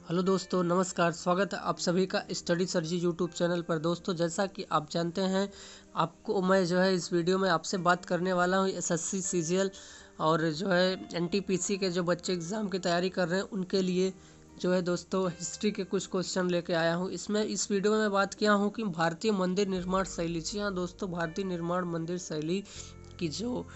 Hello दोस्तों, नमस्कार। स्वागत है आप सभी का स्टडी सरजी यूट्यूब चैनल पर। दोस्तों, जैसा कि आप जानते हैं, आपको मैं इस वीडियो में आपसे बात करने वाला हूँ एसएससी सीजीएल और एनटीपीसी के जो बच्चे एग्ज़ाम की तैयारी कर रहे हैं उनके लिए दोस्तों हिस्ट्री के कुछ क्वेश्चन लेके आया हूँ। इस वीडियो में मैं बात किया हूँ कि भारतीय मंदिर निर्माण शैली। जी हाँ दोस्तों, भारतीय निर्माण मंदिर शैली की जो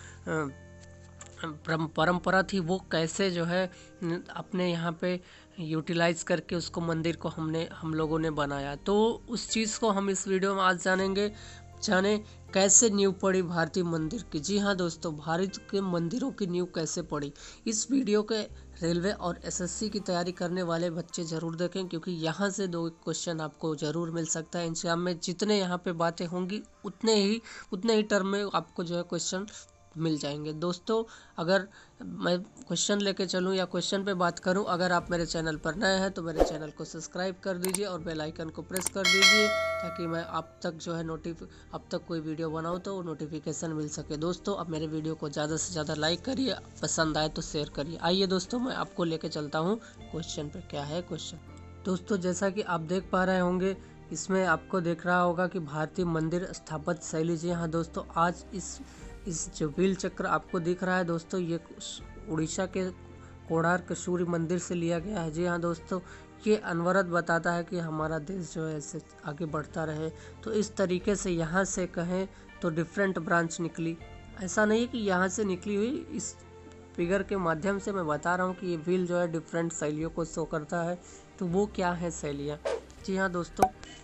परंपरा थी वो कैसे अपने यहाँ पे यूटिलाइज करके उसको मंदिर को हम लोगों ने बनाया। तो उस चीज़ को हम इस वीडियो में आज जाने कैसे नींव पड़ी भारतीय मंदिर की। जी हाँ दोस्तों, भारत के मंदिरों की नींव कैसे पड़ी। इस वीडियो के रेलवे और एसएससी की तैयारी करने वाले बच्चे ज़रूर देखें, क्योंकि यहाँ से 2 क्वेश्चन आपको ज़रूर मिल सकता है। एग्जाम में जितने यहाँ पे बातें होंगी उतने ही टर्म में आपको क्वेश्चन मिल जाएंगे। दोस्तों, अगर मैं क्वेश्चन लेके चलूँ या क्वेश्चन पे बात करूँ, अगर आप मेरे चैनल पर नए हैं तो मेरे चैनल को सब्सक्राइब कर दीजिए और बेल आइकन को प्रेस कर दीजिए, ताकि मैं आप तक अब तक कोई वीडियो बनाऊँ तो नोटिफिकेशन मिल सके। दोस्तों, अब मेरे वीडियो को ज़्यादा से ज़्यादा लाइक करिए, पसंद आए तो शेयर करिए। आइए दोस्तों, मैं आपको लेके चलता हूँ क्वेश्चन पे। क्या है क्वेश्चन? दोस्तों, जैसा कि आप देख पा रहे होंगे, इसमें आपको देख रहा होगा कि भारतीय मंदिर स्थापत्य शैली। जी हाँ दोस्तों, आज इस जो व्हील चक्र आपको दिख रहा है दोस्तों, ये उड़ीसा के कोणार्क सूर्य मंदिर से लिया गया है। जी हाँ दोस्तों, ये अनवरत बताता है कि हमारा देश ऐसे आगे बढ़ता रहे। तो इस तरीके से यहाँ से कहें तो डिफरेंट ब्रांच निकली। ऐसा नहीं है कि यहाँ से निकली हुई, इस फिगर के माध्यम से मैं बता रहा हूँ कि ये व्हील डिफरेंट शैलियों को शो करता है। तो वो क्या है शैलियाँ? जी हाँ दोस्तों,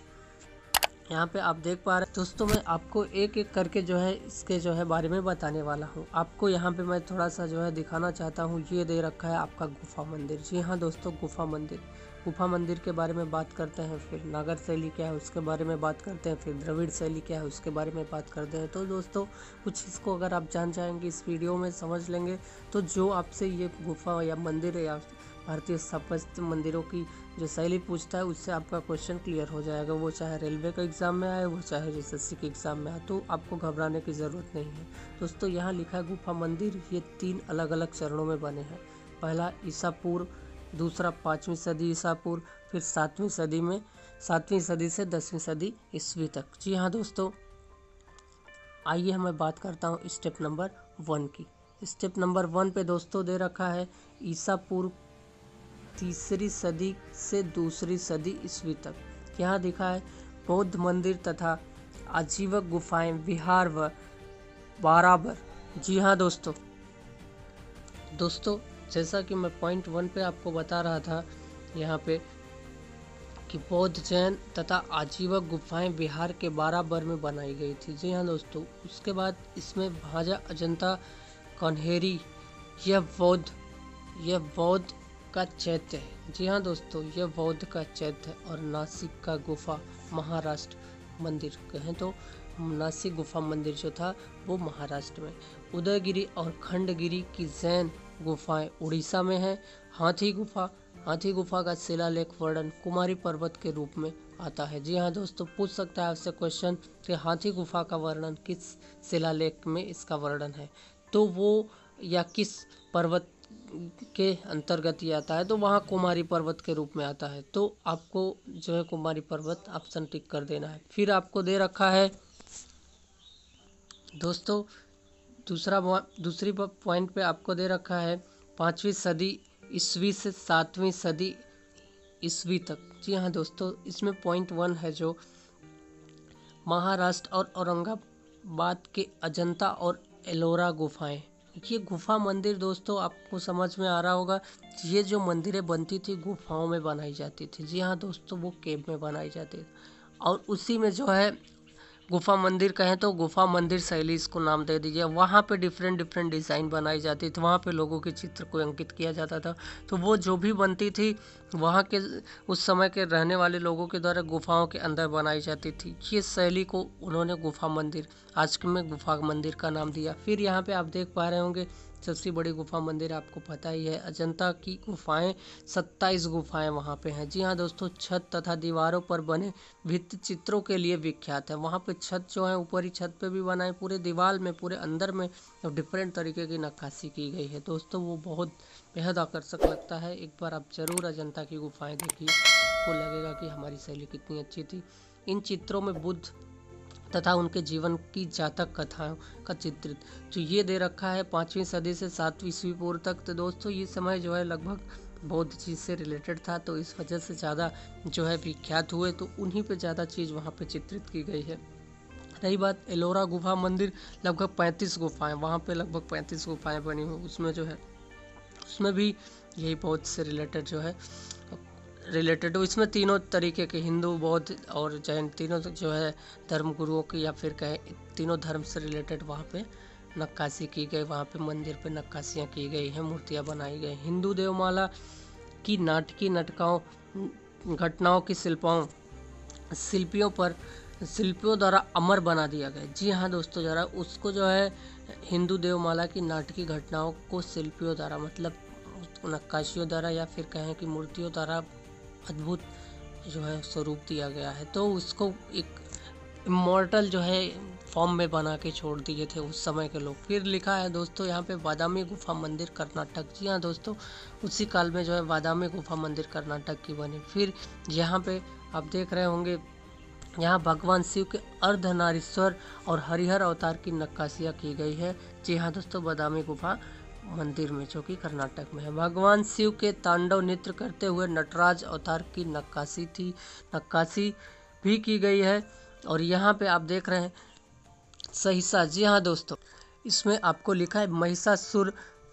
यहाँ पे आप देख पा रहे हैं। दोस्तों, मैं आपको एक एक करके इसके बारे में बताने वाला हूँ। आपको यहाँ पे मैं थोड़ा सा दिखाना चाहता हूँ। ये दे रखा है आपका गुफा मंदिर। जी हाँ दोस्तों, गुफा मंदिर के बारे में बात करते हैं। फिर नागर शैली क्या है उसके बारे में बात करते हैं। फिर द्रविड़ शैली क्या है उसके बारे में बात करते हैं। तो दोस्तों, कुछ इसको अगर आप जान जाएंगे, इस वीडियो में समझ लेंगे, तो जो आपसे ये गुफा या मंदिर या भारतीय स्थापत्य मंदिरों की जो शैली पूछता है, उससे आपका क्वेश्चन क्लियर हो जाएगा। वो चाहे रेलवे के एग्ज़ाम में आए, वो चाहे एसएससी के एग्ज़ाम में आए, तो आपको घबराने की ज़रूरत नहीं है। दोस्तों, यहाँ लिखा है गुफा मंदिर, ये 3 अलग अलग चरणों में बने हैं। पहला ईसा पूर्व, दूसरा 5वीं सदी ईसा पूर्व, फिर 7वीं सदी से 10वीं सदी ईस्वी तक। जी हाँ दोस्तों, आइए मैं बात करता हूँ स्टेप नंबर 1 की। स्टेप नंबर 1 पे दोस्तों दे रखा है ईसा पूर्व 3री सदी से 2री सदी ईस्वी तक। यहाँ दिखा है बौद्ध मंदिर तथा आजीवक गुफाएं, विहार व बाराबर। जी हाँ दोस्तों, जैसा कि मैं पॉइंट 1 पे आपको बता रहा था यहाँ पे कि बौद्ध, जैन तथा आजीवक गुफाएं बिहार के बाराबर में बनाई गई थी। जी हाँ दोस्तों, उसके बाद इसमें भाजा, अजंता, कन्हेरी, यह बौद्ध का चैत्य है। जी हाँ दोस्तों, यह बौद्ध का चैत्य है। और नासिक का गुफा महाराष्ट्र मंदिर कहें तो नासिक गुफा मंदिर जो था वो महाराष्ट्र में। उदयगिरी और खंडगिरी की जैन गुफाएं उड़ीसा में है। हाथी गुफा का शिलालेख वर्णन कुमारी पर्वत के रूप में आता है। जी हाँ दोस्तों, पूछ सकता है आपसे क्वेश्चन कि हाथी गुफा का वर्णन किस शिलालेख में इसका वर्णन है, तो वो या किस पर्वत के अंतर्गत ही आता है, तो वहाँ कुमारी पर्वत के रूप में आता है। तो आपको कुमारी पर्वत ऑप्शन टिक कर देना है। फिर आपको दे रखा है दोस्तों दूसरी पॉइंट पे आपको दे रखा है 5वीं सदी ईस्वी से 7वीं सदी ईस्वी तक। जी हाँ दोस्तों, इसमें पॉइंट 1 है जो महाराष्ट्र और औरंगाबाद के अजंता और एलोरा गुफाएं। ये गुफा मंदिर दोस्तों आपको समझ में आ रहा होगा, ये जो मंदिरें बनती थी गुफाओं में बनाई जाती थी। जी हाँ दोस्तों, वो केव में बनाई जाती थी। और उसी में गुफा मंदिर कहें तो गुफा मंदिर शैली इसको नाम दे दीजिए। वहाँ पे डिफरेंट डिज़ाइन बनाई जाती थी, वहाँ पे लोगों के चित्र को अंकित किया जाता था। तो वो जो भी बनती थी वहाँ के उस समय के रहने वाले लोगों के द्वारा गुफाओं के अंदर बनाई जाती थी। ये शैली को उन्होंने गुफा मंदिर, आज में गुफा मंदिर का नाम दिया। फिर यहाँ पे आप देख पा रहे होंगे सबसे बड़ी गुफा मंदिर आपको पता ही है। अजंता की गुफाएं 27 गुफाएं वहाँ पे हैं। जी हाँ दोस्तों, छत तथा दीवारों पर बने भित्ति चित्रों के लिए विख्यात है। वहाँ पे छत जो है ऊपरी छत पे भी बना है, पूरे दीवार में, पूरे अंदर में डिफरेंट तरीके की नक्काशी की गई है दोस्तों। वो बहुत बेहद आकर्षक लगता है। एक बार आप जरूर अजंता की गुफाएं देखिए, आपको लगेगा कि हमारी शैली कितनी अच्छी थी। इन चित्रों में बुद्ध तथा उनके जीवन की जातक कथाओं का चित्रित जो ये दे रखा है 5वीं सदी से 7वीं ईस्वी पूर्व तक। तो दोस्तों ये समय जो है लगभग बौद्ध चीज़ से रिलेटेड था, तो इस वजह से ज़्यादा जो है विख्यात हुए, तो उन्हीं पे ज़्यादा चीज़ वहाँ पे चित्रित की गई है। रही बात एलोरा गुफा मंदिर, लगभग 35 गुफाएं वहाँ पे, लगभग 35 गुफाएं बनी हुई। उसमें जो है उसमें भी यही बौद्ध से रिलेटेड जो है रिलेटेड, इसमें तीनों तरीके के हिंदू, बौद्ध और जैन तीनों जो है धर्म गुरुओं की या फिर कहें तीनों धर्म से रिलेटेड वहाँ पे नक्काशी की गई। वहाँ पे मंदिर पे नक्काशियाँ की गई हैं, मूर्तियाँ बनाई गई। हिंदू देवमाला की नाटकीय घटनाओं की शिल्पियों द्वारा अमर बना दिया गया। जी हाँ दोस्तों, जरा उसको जो है हिंदू देवमाला की नाटकीय घटनाओं को शिल्पियों द्वारा, मतलब नक्काशियों द्वारा या फिर कहें कि मूर्तियों द्वारा अद्भुत जो है स्वरूप दिया गया है। तो उसको एक इमॉर्टल जो है फॉर्म में बना के छोड़ दिए थे उस समय के लोग। फिर लिखा है दोस्तों यहाँ पे बादामी गुफा मंदिर कर्नाटक। जी हाँ दोस्तों, उसी काल में जो है बादामी गुफा मंदिर कर्नाटक की बनी। फिर यहाँ पे आप देख रहे होंगे, यहाँ भगवान शिव के अर्धनारीश्वर और हरिहर अवतार की नक्काशियाँ की गई है। जी हाँ दोस्तों, बादामी गुफा मंदिर में, जो कि कर्नाटक में है। भगवान शिव के तांडव नृत्य करते हुए नटराज अवतार की नक्काशी भी की गई है। और यहाँ पे आप देख रहे हैं सहिसा। जी हाँ दोस्तों, इसमें आपको लिखा है महिषासुर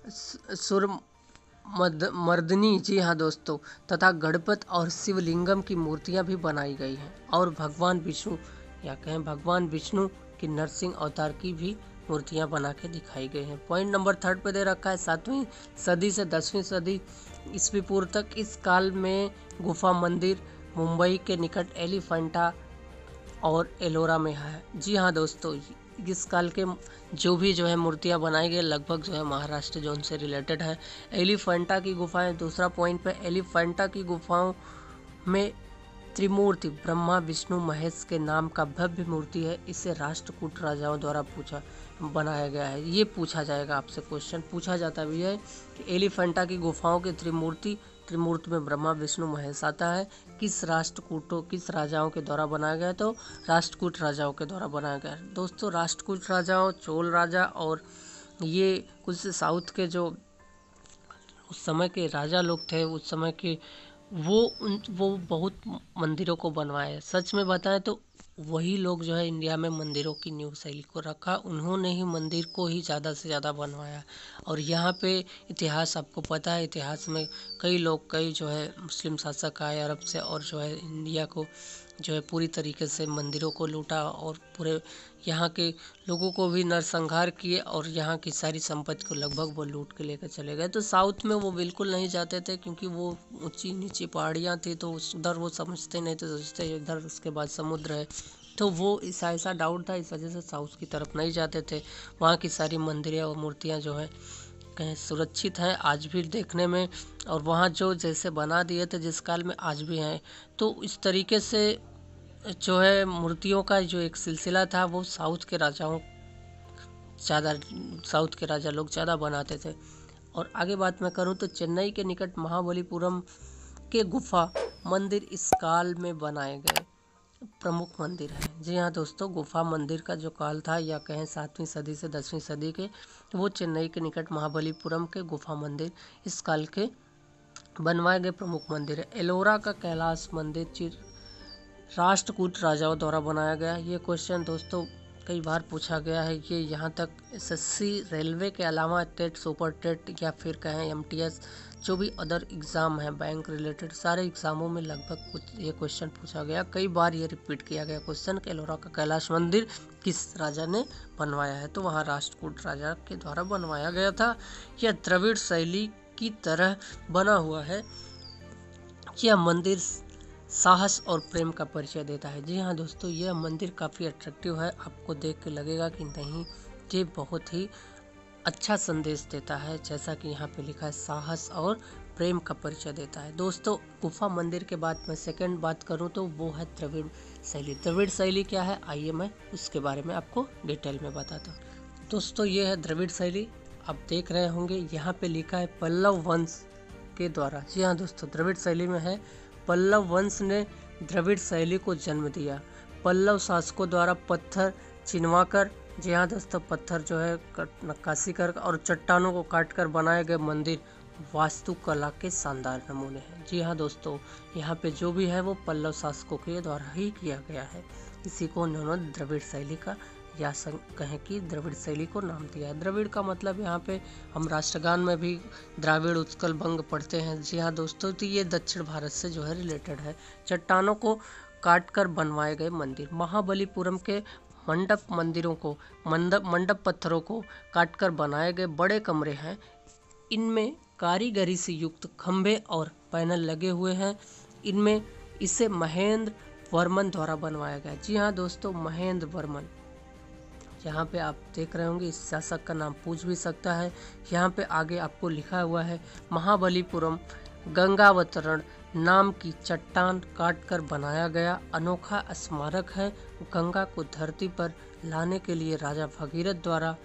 मर्दिनी। जी हाँ दोस्तों, तथा गणपत और शिवलिंगम की मूर्तियां भी बनाई गई हैं। और भगवान विष्णु या कहें भगवान विष्णु की नरसिंह अवतार की भी मूर्तियां बना के दिखाई गई हैं। पॉइंट नंबर 3 पे दे रखा है 7वीं सदी से 10वीं सदी ईस्वी पूर्व तक। इस काल में गुफा मंदिर मुंबई के निकट एलिफेंटा और एलोरा में है। जी हाँ दोस्तों, इस काल के जो भी जो है मूर्तियाँ बनाई गई लगभग जो है महाराष्ट्र जोन से रिलेटेड है। एलिफेंटा की गुफाएं, दूसरा पॉइंट पे, एलिफेंटा की गुफाओं में त्रिमूर्ति ब्रह्मा विष्णु महेश के नाम का भव्य मूर्ति है। इसे राष्ट्रकूट राजाओं द्वारा बनाया गया है। ये पूछा जाएगा आपसे, क्वेश्चन पूछा जाता भी है कि एलिफेंटा की गुफाओं के त्रिमूर्ति में ब्रह्मा विष्णु महेश आता है, किस राजाओं के द्वारा बनाया गया? तो राष्ट्रकूट राजाओं के द्वारा बनाया गया। दोस्तों राष्ट्रकूट राजाओं, चोल राजा और ये कुछ साउथ के जो उस समय के राजा लोग थे, उस समय के वो बहुत मंदिरों को बनवाए। सच में बताएं तो वही लोग जो है इंडिया में मंदिरों की न्यू शैली को रखा, उन्होंने ही मंदिर को ही ज़्यादा से ज़्यादा बनवाया। और यहाँ पे इतिहास आपको पता है, इतिहास में कई जो है मुस्लिम शासक आए अरब से और जो है इंडिया को जो है पूरी तरीके से मंदिरों को लूटा और पूरे यहाँ के लोगों को भी नरसंहार किए और यहाँ की सारी संपत्ति को लगभग वो लूट के लेकर चले गए। तो साउथ में वो बिल्कुल नहीं जाते थे, क्योंकि वो ऊंची नीची पहाड़ियाँ थी, तो उधर वो समझते नहीं थे, सोचते इधर उसके बाद समुद्र है, तो वो ऐसा डाउट था, इस वजह से साउथ की तरफ नहीं जाते थे। वहाँ की सारी मंदिरें और मूर्तियाँ जो है कहीं सुरक्षित हैं आज भी देखने में, और वहाँ जो जैसे बना दिए थे जिस काल में आज भी हैं। तो इस तरीके से जो है मूर्तियों का जो एक सिलसिला था वो साउथ के राजा लोग ज़्यादा बनाते थे। और आगे बात मैं करूँ तो चेन्नई के निकट महाबलीपुरम के गुफा मंदिर इस काल में बनाए गए प्रमुख मंदिर है। जी हाँ दोस्तों, गुफा मंदिर का जो काल था या कहें 7वीं सदी से 10वीं सदी के, वो चेन्नई के निकट महाबलीपुरम के गुफा मंदिर इस काल के बनवाए गए प्रमुख मंदिर है। एलोरा का कैलाश मंदिर राष्ट्रकूट राजाओं द्वारा बनाया गया। ये क्वेश्चन दोस्तों कई बार पूछा गया है। ये यहाँ तक एसएससी रेलवे के अलावा टेट, सुपर टेट या फिर कहें एमटीएस, जो भी अदर एग्ज़ाम है बैंक रिलेटेड, सारे एग्ज़ामों में लगभग कुछ ये क्वेश्चन पूछा गया। कई बार ये रिपीट किया गया क्वेश्चन कि एलोरा का कैलाश मंदिर किस राजा ने बनवाया है? तो वहाँ राष्ट्रकूट राजा के द्वारा बनवाया गया था। यह द्रविड़ शैली की तरह बना हुआ है। यह मंदिर साहस और प्रेम का परिचय देता है। जी हाँ दोस्तों, यह मंदिर काफ़ी अट्रैक्टिव है, आपको देख के लगेगा कि नहीं ये बहुत ही अच्छा संदेश देता है, जैसा कि यहाँ पे लिखा है साहस और प्रेम का परिचय देता है। दोस्तों गुफा मंदिर के बाद मैं सेकंड बात करूँ तो वो है द्रविड़ शैली। द्रविड़ शैली क्या है, आइए मैं उसके बारे में आपको डिटेल में बताता हूँ। दोस्तों ये है द्रविड़ शैली, आप देख रहे होंगे यहाँ पे लिखा है पल्लव वंश के द्वारा। जी हाँ दोस्तों, द्रविड़ शैली में है पल्लव वंश ने द्रविड़ शैली को जन्म दिया। पल्लव शासकों द्वारा पत्थर चिनवाकर, जी हाँ दोस्तों, पत्थर जो है नक्काशी कर और चट्टानों को काट कर बनाए गए मंदिर वास्तुकला के शानदार नमूने हैं। जी हाँ दोस्तों, यहाँ पे जो भी है वो पल्लव शासकों के द्वारा ही किया गया है। इसी को उन्होंने द्रविड़ शैली का या कहें कि द्रविड़ शैली को नाम दिया है। द्रविड़ का मतलब यहाँ पे हम राष्ट्रगान में भी द्राविड़ उत्कल बंग पढ़ते हैं। जी हाँ दोस्तों, तो ये दक्षिण भारत से जो है रिलेटेड है। चट्टानों को काट कर बनवाए गए मंदिर, महाबलीपुरम के मंडप मंदिरों को मंडप पत्थरों को काटकर बनाए गए बड़े कमरे हैं। इनमें कारीगरी से युक्त खंभे और पैनल लगे हुए हैं। इनमें इसे महेंद्र वर्मन द्वारा बनवाया गया। जी हाँ दोस्तों, महेंद्र वर्मन, यहाँ पे आप देख रहे होंगे इस शासक का नाम पूछ भी सकता है। यहाँ पे आगे आपको लिखा हुआ है महाबलीपुरम गंगावतरण नाम की चट्टान काटकर बनाया गया अनोखा स्मारक है। गंगा को धरती पर लाने के लिए राजा भगीरथ द्वारा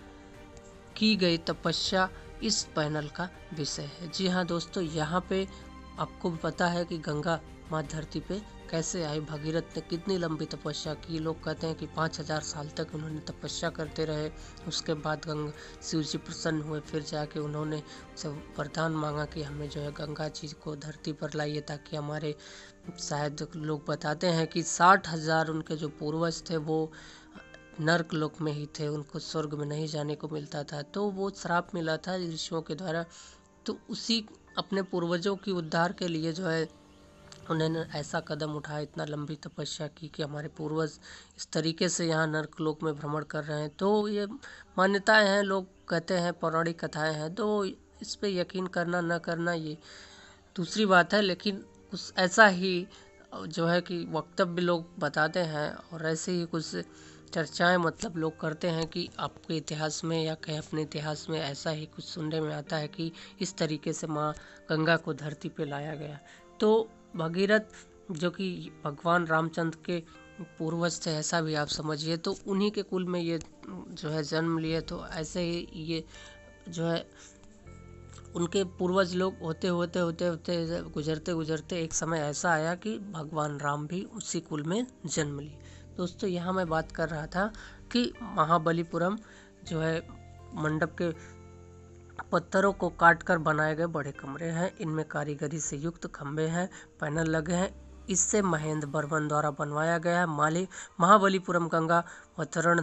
की गई तपस्या इस पैनल का विषय है। जी हाँ दोस्तों, यहाँ पे आपको भी पता है कि गंगा माँ धरती पे कैसे आई, भगीरथ ने कितनी लंबी तपस्या की। लोग कहते हैं कि 5000 साल तक उन्होंने तपस्या करते रहे। उसके बाद गंगा शिव जी प्रसन्न हुए, फिर जाके उन्होंने सब वरदान मांगा कि हमें जो है गंगा जी को धरती पर लाइए, ताकि हमारे, शायद लोग बताते हैं कि 60,000 उनके जो पूर्वज थे वो नर्क लोक में ही थे, उनको स्वर्ग में नहीं जाने को मिलता था। तो वो श्राप मिला था ऋषियों के द्वारा। तो उसी अपने पूर्वजों की उद्धार के लिए जो है उन्होंने ऐसा कदम उठाया, इतना लंबी तपस्या की कि हमारे पूर्वज इस तरीके से यहाँ नर्क लोक में भ्रमण कर रहे हैं। तो ये मान्यताएं हैं, लोग कहते हैं, पौराणिक कथाएं हैं, तो इस पे यकीन करना न करना ये दूसरी बात है। लेकिन कुछ ऐसा ही जो है कि वक्तव्य लोग बताते हैं, और ऐसे ही कुछ चर्चाएं मतलब लोग करते हैं कि आपके इतिहास में या कहीं अपने इतिहास में ऐसा ही कुछ सुनने में आता है कि इस तरीके से माँ गंगा को धरती पे लाया गया। तो भगीरथ जो कि भगवान रामचंद्र के पूर्वज थे, ऐसा भी आप समझिए, तो उन्हीं के कुल में ये जो है जन्म लिए। तो ऐसे ही ये जो है उनके पूर्वज लोग होते होते गुजरते गुजरते एक समय ऐसा आया कि भगवान राम भी उसी कुल में जन्म लिए। दोस्तों यहाँ मैं बात कर रहा था कि महाबलीपुरम जो है मंडप के पत्थरों को काटकर बनाए गए बड़े कमरे हैं। इनमें कारीगरी से युक्त खंभे हैं, पैनल लगे हैं। इससे महेंद्र वर्मन द्वारा बनवाया गया है। महाबलीपुरम गंगा वतरण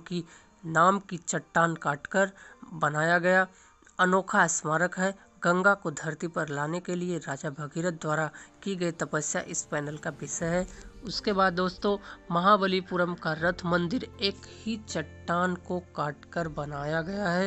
नाम की चट्टान काटकर बनाया गया अनोखा स्मारक है। गंगा को धरती पर लाने के लिए राजा भगीरथ द्वारा की गई तपस्या इस पैनल का विषय है। उसके बाद दोस्तों महाबलीपुरम का रथ मंदिर एक ही चट्टान को काटकर बनाया गया है।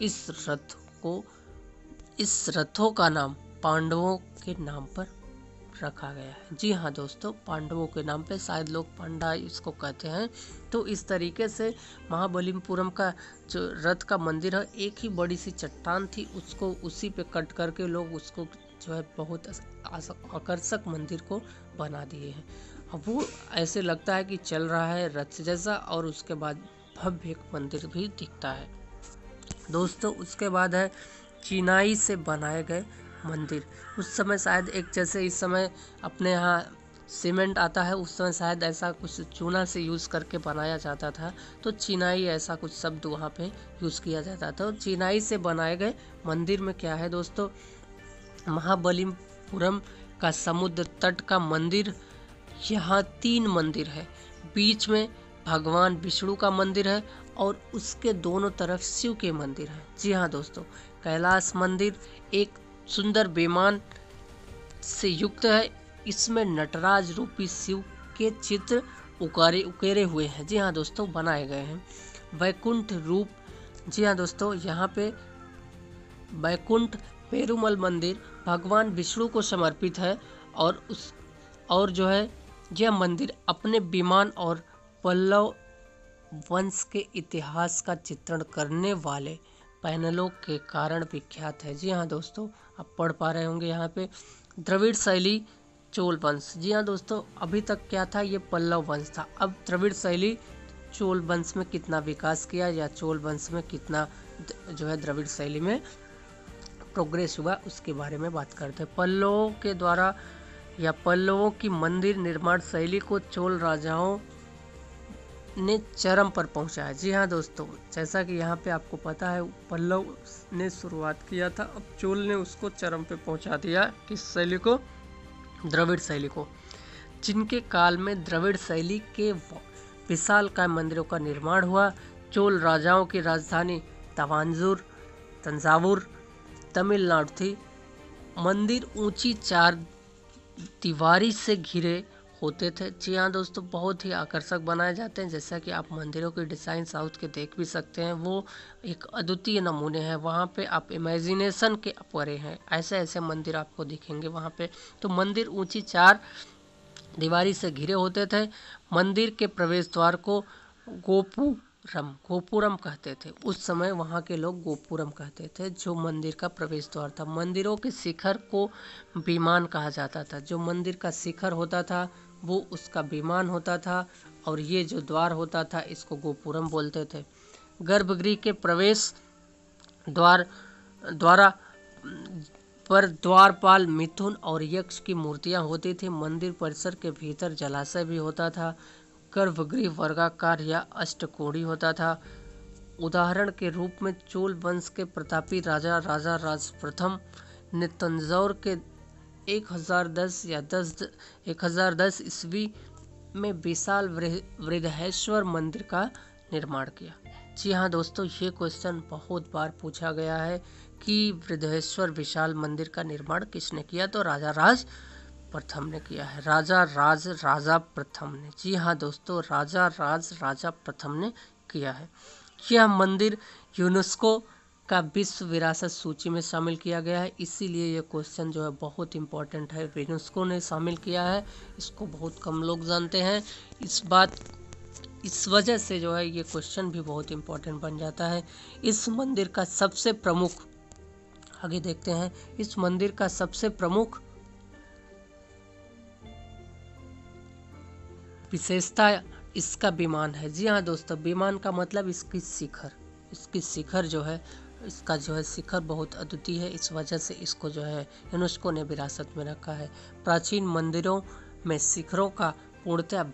इस रथों का नाम पांडवों के नाम पर रखा गया है। जी हाँ दोस्तों, पांडवों के नाम पे, शायद लोग पांडा इसको कहते हैं। तो इस तरीके से महाबलीपुरम का जो रथ का मंदिर है, एक ही बड़ी सी चट्टान थी, उसको उसी पे कट करके लोग उसको जो है बहुत आकर्षक मंदिर को बना दिए हैं। अब वो ऐसे लगता है कि चल रहा है रथ जैसा, और उसके बाद भव्य एक मंदिर भी दिखता है। दोस्तों उसके बाद है चिनाई से बनाए गए मंदिर। उस समय शायद एक, जैसे इस समय अपने यहाँ सीमेंट आता है, उस समय शायद ऐसा कुछ चूना से यूज़ करके बनाया जाता था। तो चिनाई ऐसा कुछ शब्द वहाँ पे यूज़ किया जाता था। तो चिनाई से बनाए गए मंदिर में क्या है दोस्तों, महाबलीपुरम का समुद्र तट का मंदिर, यहाँ 3 मंदिर है। बीच में भगवान विष्णु का मंदिर है और उसके दोनों तरफ शिव के मंदिर है। जी हाँ दोस्तों, कैलाश मंदिर एक सुंदर विमान से युक्त है। इसमें नटराज रूपी शिव के चित्र उकेरे हुए हैं। जी हाँ दोस्तों, बनाए गए हैं। वैकुंठ रूप, जी हाँ दोस्तों, यहाँ पे वैकुंठ पेरुमल मंदिर भगवान विष्णु को समर्पित है। और जो है यह मंदिर अपने विमान और पल्लव वंश के इतिहास का चित्रण करने वाले पैनलों के कारण विख्यात है। जी हाँ दोस्तों, आप पढ़ पा रहे होंगे यहाँ पे द्रविड़ शैली चोल वंश। जी हाँ दोस्तों, अभी तक क्या था, ये पल्लव वंश था। अब द्रविड़ शैली चोल वंश में कितना विकास किया या चोल वंश में कितना जो है द्रविड़ शैली में प्रोग्रेस हुआ, उसके बारे में बात करते हैं। पल्लवों के द्वारा या पल्लवों की मंदिर निर्माण शैली को चोल राजाओं ने चरम पर पहुंचाया। जी हाँ दोस्तों, जैसा कि यहाँ पे आपको पता है पल्लव ने शुरुआत किया था, अब चोल ने उसको चरम पे पहुंचा दिया, किस शैली को, द्रविड़ शैली को, जिनके काल में द्रविड़ शैली के विशालकाय मंदिरों का निर्माण हुआ। चोल राजाओं की राजधानी तंजावुर तमिलनाडु थी। मंदिर ऊंची 4 दीवारी से घिरे होते थे। जी हाँ दोस्तों, बहुत ही आकर्षक बनाए जाते हैं। जैसा कि आप मंदिरों की डिज़ाइन साउथ के देख भी सकते हैं, वो एक अद्वितीय नमूने हैं। वहाँ पे आप इमेजिनेशन के परे हैं, ऐसे ऐसे मंदिर आपको दिखेंगे वहाँ पे। तो मंदिर ऊंची 4 दीवारी से घिरे होते थे। मंदिर के प्रवेश द्वार को गोपुरम कहते थे। उस समय वहाँ के लोग गोपुरम कहते थे, जो मंदिर का प्रवेश द्वार था। मंदिरों के शिखर को विमान कहा जाता था। जो मंदिर का शिखर होता था वो उसका विमान होता था, और ये जो द्वार होता था इसको गोपुरम बोलते थे। गर्भगृह के प्रवेश द्वारा पर द्वारपाल, मिथुन और यक्ष की मूर्तियां होती थी। मंदिर परिसर के भीतर जलाशय भी होता था। गर्भगृह वर्गाकार या अष्टकोणीय होता था। उदाहरण के रूप में चोल वंश के प्रतापी राजा राज प्रथम ने तंजौर के 1010 ईस्वी में विशाल वृद्धेश्वर मंदिर का निर्माण किया। जी हाँ दोस्तों, ये क्वेश्चन बहुत बार पूछा गया है कि वृद्धेश्वर विशाल मंदिर का निर्माण किसने किया, तो राजा प्रथम ने किया है। राजा प्रथम ने। जी हाँ दोस्तों, राजा प्रथम ने किया है। यह मंदिर यूनेस्को का विश्व विरासत सूची में शामिल किया गया है, इसीलिए ये क्वेश्चन जो है बहुत इम्पोर्टेंट है। यूनेस्को ने शामिल किया है, इसको बहुत कम लोग जानते हैं। इस वजह से जो है ये क्वेश्चन भी बहुत इम्पोर्टेंट बन जाता है। इस मंदिर का सबसे प्रमुख, आगे देखते हैं, इस मंदिर का सबसे प्रमुख विशेषता इसका विमान है। जी हाँ दोस्तों, विमान का मतलब इसकी शिखर जो है, इसका जो है शिखर बहुत अद्वितीय है। इस वजह से इसको जो है यूनेस्को ने विरासत में रखा है। प्राचीन मंदिरों में शिखरों का पूर्णतः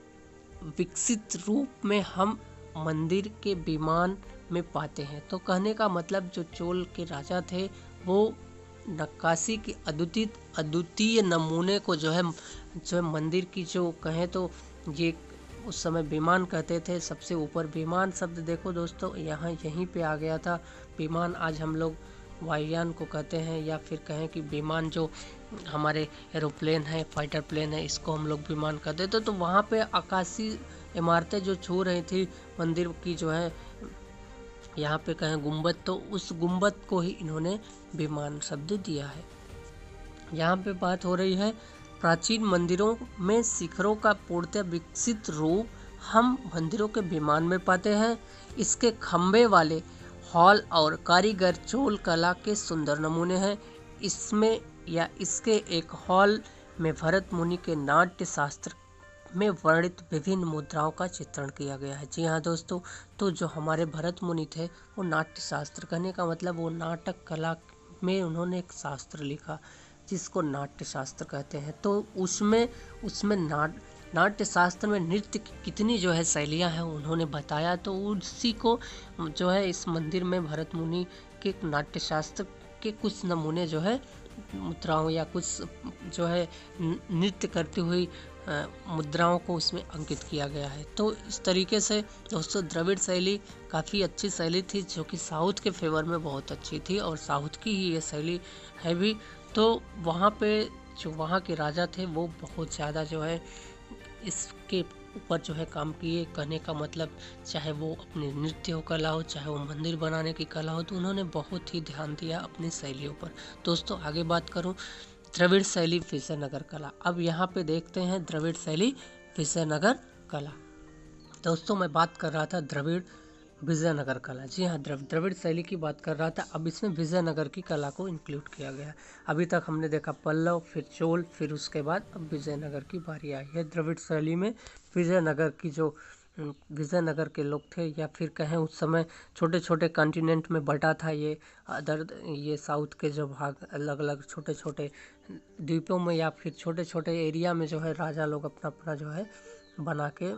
विकसित रूप में हम मंदिर के विमान में पाते हैं। तो कहने का मतलब जो चोल के राजा थे वो नक्काशी की अद्वितीय नमूने को जो है मंदिर की जो कहें तो ये उस समय विमान कहते थे। सबसे ऊपर विमान शब्द देखो दोस्तों, यहाँ यहीं पे आ गया था। विमान आज हम लोग वायुयान को कहते हैं, या फिर कहें कि विमान जो हमारे एरोप्लेन है, फाइटर प्लेन है, इसको हम लोग विमान कहते थे। तो वहाँ पे आकाशीय इमारतें जो छू रही थी मंदिर की जो है, यहाँ पे कहें गुंबद, तो उस गुंबद को ही इन्होंने विमान शब्द दिया है। यहाँ पे बात हो रही है प्राचीन मंदिरों में शिखरों का पूर्णतः विकसित रूप हम मंदिरों के विमान में पाते हैं। इसके खंभे वाले हॉल और कारीगर चोल कला के सुंदर नमूने हैं। इसमें या इसके एक हॉल में भरत मुनि के नाट्य शास्त्र में वर्णित विभिन्न मुद्राओं का चित्रण किया गया है। जी हाँ दोस्तों, तो जो हमारे भरत मुनि थे वो नाट्य शास्त्र, कहने का मतलब वो नाटक कला में उन्होंने एक शास्त्र लिखा जिसको नाट्य शास्त्र कहते हैं। तो उसमें नाट्य शास्त्र में नृत्य की कितनी जो है शैलियाँ हैं उन्होंने बताया। तो उसी को जो है इस मंदिर में भरत मुनि के नाट्य शास्त्र के कुछ नमूने जो है मुद्राओं या कुछ जो है नृत्य करती हुई मुद्राओं को उसमें अंकित किया गया है। तो इस तरीके से दोस्तों द्रविड़ शैली काफ़ी अच्छी शैली थी, जो कि साउथ के फेवर में बहुत अच्छी थी, और साउथ की ही ये शैली है भी। तो वहाँ पे जो वहाँ के राजा थे वो बहुत ज़्यादा जो है इसके ऊपर जो है काम किए। कहने का मतलब चाहे वो अपने नृत्य हो कला हो, चाहे वो मंदिर बनाने की कला हो, तो उन्होंने बहुत ही ध्यान दिया अपनी शैलियों पर। दोस्तों आगे बात करूं द्रविड़ शैली विजयनगर कला। अब यहाँ पे देखते हैं द्रविड़ शैली विजयनगर कला। दोस्तों मैं बात कर रहा था द्रविड़ विजयनगर कला, जी हाँ, द्रविड़ शैली की बात कर रहा था। अब इसमें विजयनगर की कला को इंक्लूड किया गया है। अभी तक हमने देखा पल्लव, फिर चोल, फिर उसके बाद अब विजयनगर की बारी आई है। द्रविड़ शैली में विजयनगर की जो विजयनगर के लोग थे, या फिर कहें उस समय छोटे छोटे कॉन्टिनेंट में बटा था ये साउथ के जो भाग अलग अलग छोटे छोटे द्वीपों में या फिर छोटे छोटे एरिया में जो है राजा लोग अपना अपना जो है बना के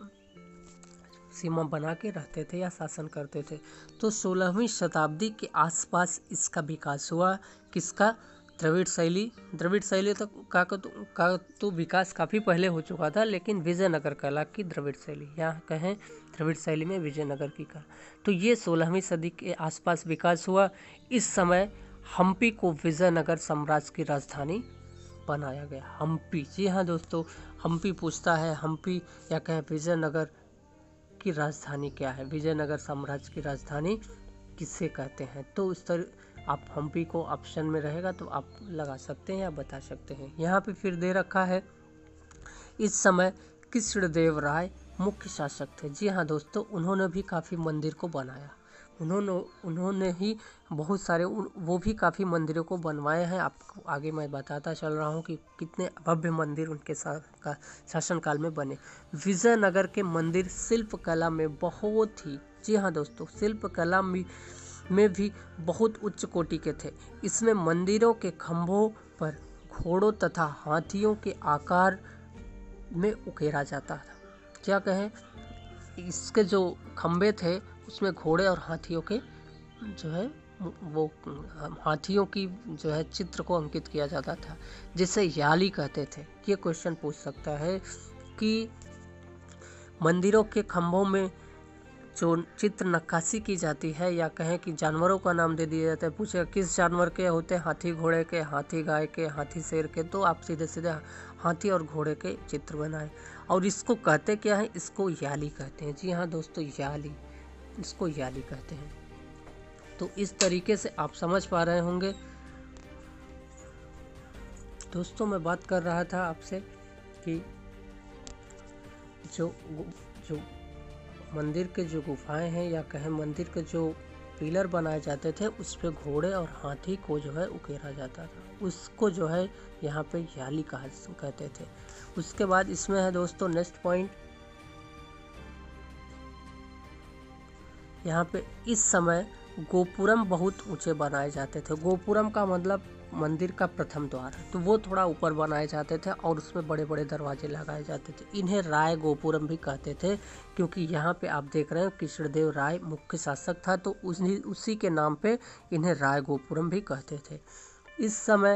सीमा बना के रहते थे या शासन करते थे। तो 16वीं शताब्दी के आसपास इसका विकास हुआ। किसका? द्रविड़ शैली का तो विकास काफ़ी पहले हो चुका था, लेकिन विजयनगर कला की द्रविड़ शैली, यहाँ कहें द्रविड़ शैली में विजयनगर की कला, तो ये 16वीं सदी के आसपास विकास हुआ। इस समय हम्पी को विजयनगर साम्राज्य की राजधानी बनाया गया। हम्पी, जी हाँ दोस्तों, हम्पी पूछता है, हम्पी या कहें विजयनगर की राजधानी क्या है, विजयनगर साम्राज्य की राजधानी किसे कहते हैं? तो इस तरह आप हम्पी को ऑप्शन में रहेगा तो आप लगा सकते हैं या बता सकते हैं। यहाँ पे फिर दे रखा है, इस समय कृष्णदेव राय मुख्य शासक थे। जी हाँ दोस्तों, उन्होंने भी काफ़ी मंदिर को बनाया। उन्होंने ही बहुत सारे वो भी काफ़ी मंदिरों को बनवाए हैं। आपको आगे मैं बताता चल रहा हूँ कि कितने भव्य मंदिर उनके शासनकाल में बने। विजयनगर के मंदिर शिल्प कला में बहुत ही, जी हाँ दोस्तों, शिल्प कला में भी बहुत उच्च कोटि के थे। इसमें मंदिरों के खंभों पर घोड़ों तथा हाथियों के आकार में उकेरा जाता था। क्या कहें, इसके जो खंबे थे उसमें घोड़े और हाथियों के जो है वो हाथियों की जो है चित्र को अंकित किया जाता था, जिसे याली कहते थे। ये क्वेश्चन पूछ सकता है कि मंदिरों के खंभों में जो चित्र नक्काशी की जाती है, या कहें कि जानवरों का नाम दे दिया जाता है, पूछेगा किस जानवर के होते हैं, हाथी घोड़े के, हाथी गाय के, हाथी शेर के, तो आप सीधे सीधे हाथी और घोड़े के चित्र बनाएं। और इसको कहते क्या है? इसको याली कहते हैं। जी हाँ दोस्तों, याली, इसको याली कहते हैं। तो इस तरीके से आप समझ पा रहे होंगे दोस्तों। मैं बात कर रहा था आपसे कि जो मंदिर के जो गुफाएं हैं, या कहें मंदिर के जो पिलर बनाए जाते थे, उस पे घोड़े और हाथी को जो है उकेरा जाता था, उसको जो है यहाँ पे याली कहते थे। उसके बाद इसमें है दोस्तों नेक्स्ट पॉइंट, यहाँ पे इस समय गोपुरम बहुत ऊंचे बनाए जाते थे। गोपुरम का मतलब मंदिर का प्रथम द्वार, तो वो थोड़ा ऊपर बनाए जाते थे और उसमें बड़े बड़े दरवाजे लगाए जाते थे। इन्हें राय गोपुरम भी कहते थे, क्योंकि यहाँ पे आप देख रहे हैं कृष्णदेव राय मुख्य शासक था, तो उसी के नाम पे इन्हें राय गोपुरम भी कहते थे। इस समय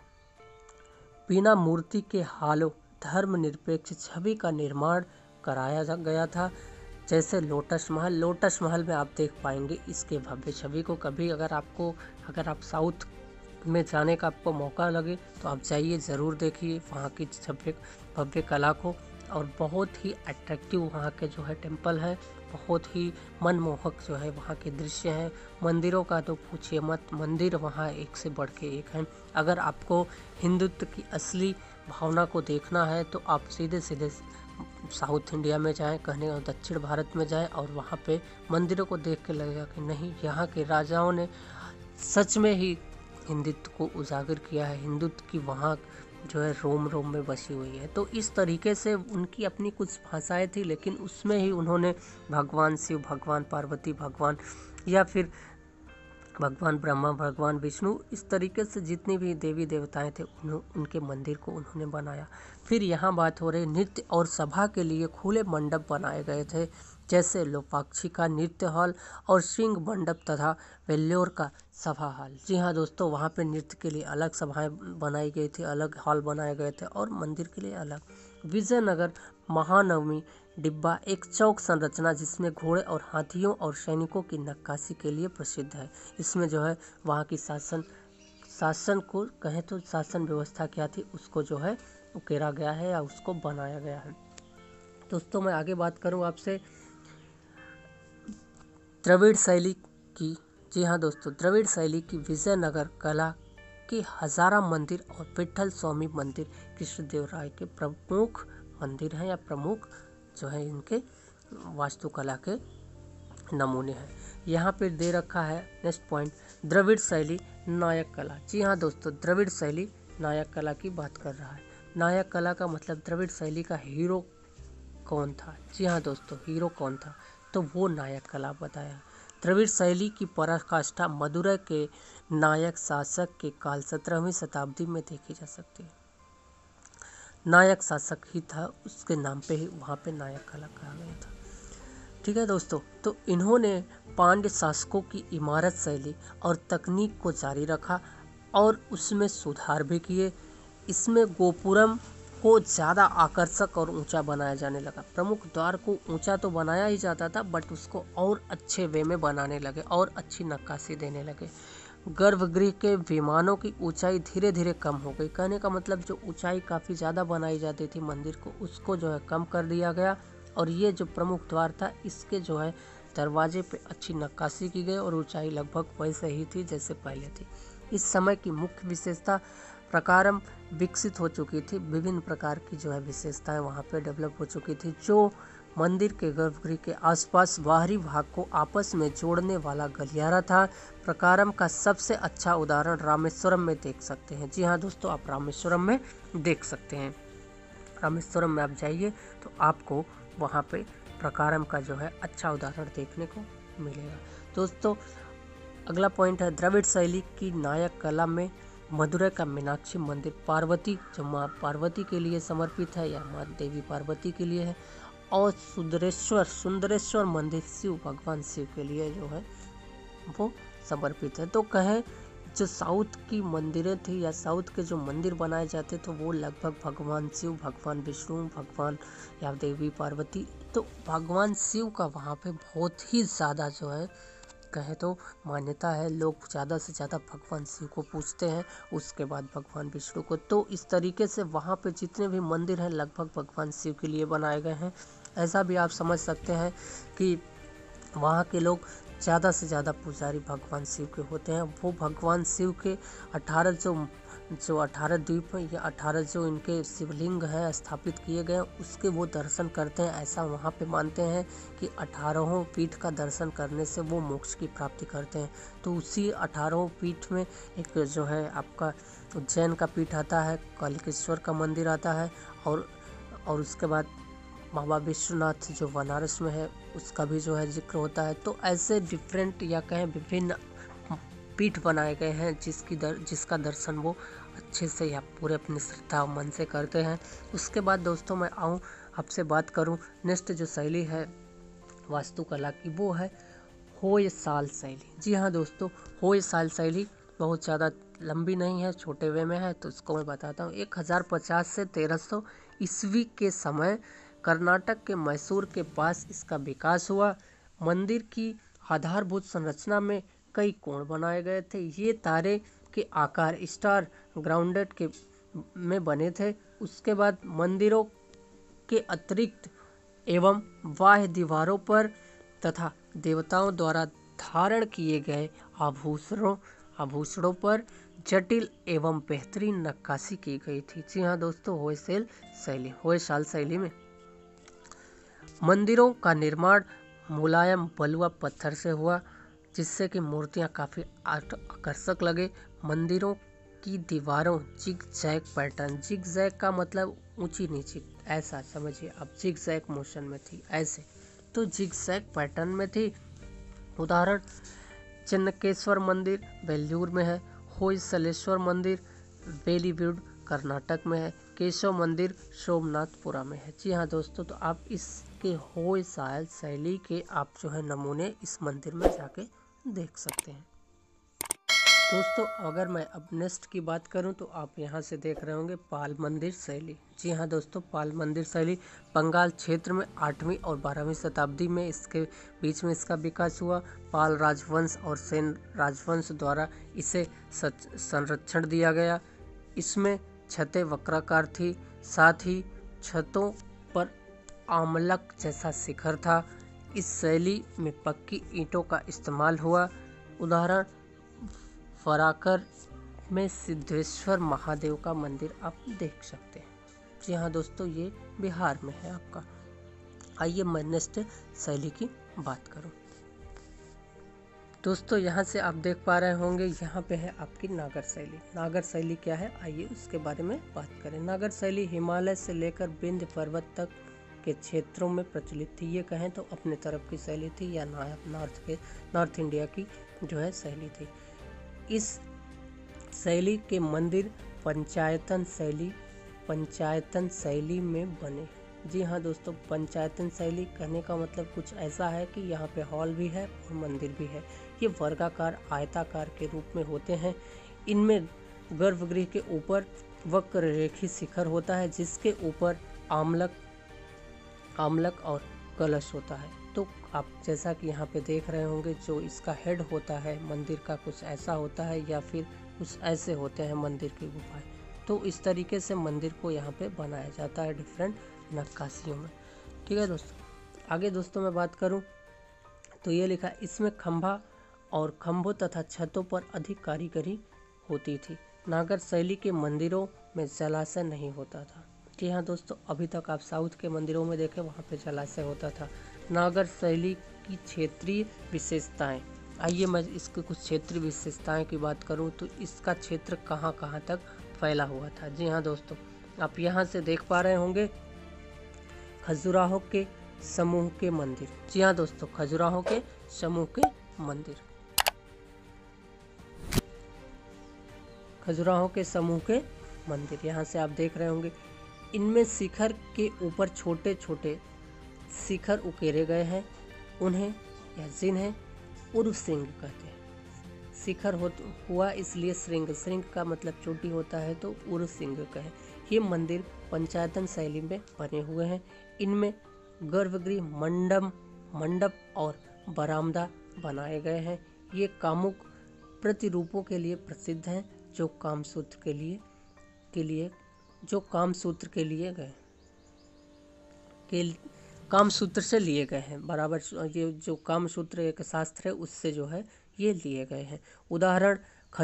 बिना मूर्ति के हालों धर्मनिरपेक्ष छवि का निर्माण कराया गया था, जैसे लोटस महल में आप देख पाएंगे इसके भव्य छवि को। कभी अगर आप साउथ में जाने का आपको मौका लगे तो आप जाइए, ज़रूर देखिए वहाँ की भव्य कला को। और बहुत ही अट्रैक्टिव वहाँ के जो है टेम्पल है, बहुत ही मनमोहक जो है वहाँ के दृश्य हैं। मंदिरों का तो पूछिए मत, मंदिर वहाँ एक से बढ़ के एक हैं। अगर आपको हिंदुत्व की असली भावना को देखना है तो आप सीधे सीधे साउथ इंडिया में जाएं, कहने का दक्षिण भारत में जाएं, और वहाँ पे मंदिरों को देख के लगेगा कि नहीं, यहाँ के राजाओं ने सच में ही हिंदुत्व को उजागर किया है, हिंदुत्व की वहाँ जो है रोम रोम में बसी हुई है। तो इस तरीके से उनकी अपनी कुछ भाषाएं थी, लेकिन उसमें ही उन्होंने भगवान शिव, भगवान पार्वती, भगवान या फिर भगवान ब्रह्मा, भगवान विष्णु, इस तरीके से जितनी भी देवी देवताएं थे उनके मंदिर को उन्होंने बनाया। फिर यहाँ बात हो रही नृत्य और सभा के लिए खुले मंडप बनाए गए थे, जैसे लोपाक्षी का नृत्य हॉल और सिंह मंडप तथा वेल्लोर का सभा हॉल। जी हाँ दोस्तों, वहाँ पे नृत्य के लिए अलग सभाएं बनाई गई थी, अलग हॉल बनाए गए थे, और मंदिर के लिए अलग। विजयनगर महानवमी डिब्बा एक चौक संरचना जिसमें घोड़े और हाथियों और सैनिकों की नक्काशी के लिए प्रसिद्ध है। इसमें जो है वहाँ की शासन को कहें तो शासन व्यवस्था क्या थी उसको जो है उकेरा गया है या उसको बनाया गया है। दोस्तों मैं आगे बात करूँ आपसे द्रविड़ शैली की। जी हाँ दोस्तों, द्रविड़ शैली की विजयनगर कला के हजारा मंदिर और विठल स्वामी मंदिर कृष्णदेव राय के प्रमुख मंदिर हैं, या प्रमुख जो है इनके वास्तुकला के नमूने हैं। यहाँ पे दे रखा है नेक्स्ट पॉइंट, द्रविड़ शैली नायक कला। जी हाँ दोस्तों, द्रविड़ शैली नायक कला की बात कर रहा है। नायक कला का मतलब द्रविड़ शैली का हीरो कौन था। जी हाँ दोस्तों, हीरो कौन था, तो वो नायक कला बताया। द्रविड़ शैली की पराकाष्ठा मदुरै के नायक शासक के काल 17वीं शताब्दी में देखी जा सकती है। नायक शासक ही था, उसके नाम पे ही वहाँ पे नायक कला कहा गया था। ठीक है दोस्तों, तो इन्होंने पांड्य शासकों की इमारत शैली और तकनीक को जारी रखा और उसमें सुधार भी किए। इसमें गोपुरम को ज़्यादा आकर्षक और ऊंचा बनाया जाने लगा। प्रमुख द्वार को ऊंचा तो बनाया ही जाता था, बट उसको और अच्छे वे में बनाने लगे और अच्छी नक्काशी देने लगे। गर्भगृह के विमानों की ऊंचाई धीरे धीरे कम हो गई। कहने का मतलब जो ऊंचाई काफ़ी ज़्यादा बनाई जाती थी मंदिर को, उसको जो है कम कर दिया गया। और ये जो प्रमुख द्वार था, इसके जो है दरवाजे पे अच्छी नक्काशी की गई और ऊंचाई लगभग वैसे ही थी जैसे पहले थी। इस समय की मुख्य विशेषता प्रकारम विकसित हो चुकी थी। विभिन्न प्रकार की जो है विशेषताएं वहाँ पे डेवलप हो चुकी थी, जो मंदिर के गर्भगृह के आसपास बाहरी भाग को आपस में जोड़ने वाला गलियारा था। प्रकारम का सबसे अच्छा उदाहरण रामेश्वरम में देख सकते हैं। जी हाँ दोस्तों, आप रामेश्वरम में देख सकते हैं। रामेश्वरम में आप जाइए तो आपको वहाँ पे प्रकारम का जो है अच्छा उदाहरण देखने को मिलेगा। दोस्तों, अगला पॉइंट है द्रविड़ शैली की नायक कला में मदुरै का मीनाक्षी मंदिर पार्वती, जो माँ पार्वती के लिए समर्पित है या माँ देवी पार्वती के लिए है, और सुंदरेश्वर मंदिर शिव भगवान शिव के लिए जो है वो समर्पित है। तो कहें जो साउथ की मंदिरें थी या साउथ के जो मंदिर बनाए जाते तो वो लगभग भगवान शिव, भगवान विष्णु, भगवान या देवी पार्वती, तो भगवान शिव का वहाँ पे बहुत ही ज़्यादा जो है कहे तो मान्यता है। लोग ज़्यादा से ज़्यादा भगवान शिव को पूजते हैं, उसके बाद भगवान विष्णु को। तो इस तरीके से वहाँ पे जितने भी मंदिर हैं लगभग भगवान शिव के लिए बनाए गए हैं। ऐसा भी आप समझ सकते हैं कि वहाँ के लोग ज़्यादा से ज़्यादा पुजारी भगवान शिव के होते हैं। वो भगवान शिव के 18 द्वीप या 18 जो इनके शिवलिंग हैं स्थापित किए गए, उसके वो दर्शन करते हैं। ऐसा वहाँ पे मानते हैं कि 18 पीठ का दर्शन करने से वो मोक्ष की प्राप्ति करते हैं। तो उसी 18 पीठ में एक जो है आपका उज्जैन का पीठ आता है, कालिकेश्वर का मंदिर आता है, और उसके बाद बाबा विश्वनाथ जो बनारस में है उसका भी जो है जिक्र होता है। तो ऐसे डिफरेंट या कहें विभिन्न पीठ बनाए गए हैं जिसका दर्शन वो अच्छे से या पूरे अपनी श्रद्धा मन से करते हैं। उसके बाद दोस्तों मैं आऊँ आपसे बात करूँ नेक्स्ट जो शैली है वास्तुकला की, वो है होयसाल शैली। जी हाँ दोस्तों, होयसाल शैली बहुत ज़्यादा लंबी नहीं है, छोटे वे में है, तो इसको मैं बताता हूँ। 1050 से 1300 ईस्वी के समय कर्नाटक के मैसूर के पास इसका विकास हुआ। मंदिर की आधारभूत संरचना में कई कोण बनाए गए थे। ये तारे के आकार स्टार ग्राउंडेड के में बने थे। उसके बाद मंदिरों के अतिरिक्त एवं बाह्य दीवारों पर तथा देवताओं द्वारा धारण किए गए आभूषणों पर जटिल एवं बेहतरीन नक्काशी की गई थी। जी हाँ दोस्तों, होयसाल शैली में मंदिरों का निर्माण मुलायम बलुआ पत्थर से हुआ, जिससे कि मूर्तियां काफ़ी आकर्षक लगे। मंदिरों की दीवारों zig zag pattern, zig zag का मतलब ऊंची नीची, ऐसा समझिए आप, जिग जैग मोशन में थी ऐसे, तो जिग जैग पैटर्न में थी। उदाहरण चन्नकेश्वर मंदिर बेल्लूर में है, होयसलेश्वर मंदिर बेलीवुड कर्नाटक में है, केशव मंदिर सोमनाथपुरा में है। जी हाँ दोस्तों, तो आप इसके होयसाल शैली के आप जो है नमूने इस मंदिर में जाके देख सकते हैं। दोस्तों, अगर मैं अब नेक्स्ट की बात करूं तो आप यहां से देख रहे होंगे पाल मंदिर शैली। जी हाँ दोस्तों, पाल मंदिर शैली बंगाल क्षेत्र में 8वीं और 12वीं शताब्दी में इसके बीच में इसका विकास हुआ। पाल राजवंश और सेन राजवंश द्वारा इसे संरक्षण दिया गया। इसमें छतें वक्राकार थी, साथ ही छतों पर आमलक जैसा शिखर था। इस शैली में पक्की ईंटों का इस्तेमाल हुआ। उदाहरण फराकर में सिद्धेश्वर महादेव का मंदिर आप देख सकते हैं। जी हाँ दोस्तों, ये बिहार में है आपका। आइए मैं नेक्स्ट शैली की बात करूं। दोस्तों यहाँ से आप देख पा रहे होंगे, यहाँ पे है आपकी नागर शैली। नागर शैली क्या है, आइए उसके बारे में बात करें। नागर शैली हिमालय से लेकर विंध्य पर्वत तक के क्षेत्रों में प्रचलित थी। ये कहें तो अपने तरफ की शैली थी या नॉर्थ इंडिया की जो है शैली थी। इस शैली के मंदिर पंचायतन शैली में बने। जी हाँ दोस्तों, पंचायतन शैली कहने का मतलब कुछ ऐसा है कि यहाँ पे हॉल भी है और मंदिर भी है। ये वर्गाकार आयताकार के रूप में होते हैं। इनमें गर्भगृह के ऊपर वक्र रेखी शिखर होता है, जिसके ऊपर आमलक और कलश होता है। तो आप जैसा कि यहाँ पे देख रहे होंगे, जो इसका हेड होता है मंदिर का कुछ ऐसा होता है या फिर कुछ ऐसे होते हैं मंदिर की गुफाएं। तो इस तरीके से मंदिर को यहाँ पे बनाया जाता है डिफरेंट नक्काशियों में। ठीक है दोस्तों, आगे दोस्तों मैं बात करूं तो ये लिखा, इसमें खंभा और खंभों तथा छतों पर अधिक कारीगरी होती थी। नागर शैली के मंदिरों में जलाशय नहीं होता था। जी हाँ दोस्तों, अभी तक आप साउथ के मंदिरों में देखें, वहाँ पे जलाशय होता था। नागर शैली की क्षेत्रीय विशेषताएं, आइए मैं इसके कुछ क्षेत्रीय विशेषताएं की बात करूं तो इसका क्षेत्र कहाँ तक फैला हुआ था। जी हाँ दोस्तों, आप यहाँ से देख पा रहे होंगे खजुराहो के समूह के मंदिर। जी हाँ दोस्तों, खजुराहो के समूह के मंदिर, खजुराहो के समूह के मंदिर यहाँ से आप देख रहे होंगे। इनमें शिखर के ऊपर छोटे छोटे शिखर उकेरे गए हैं। उन्हें या जिन्हें उर्वशृंग कहते हैं। शिखर हुआ इसलिए श्रृंग का मतलब चोटी होता है, तो उर्वशृंग कहें। ये मंदिर पंचायतन शैली में बने हुए हैं। इनमें गर्भगृह, मंडप और बरामदा बनाए गए हैं। ये कामुक प्रतिरूपों के लिए प्रसिद्ध हैं, जो कामसूत्र कामसूत्र से लिए गए हैं। बराबर, ये जो कामसूत्र एक शास्त्र है उससे जो है ये लिए गए हैं। उदाहरण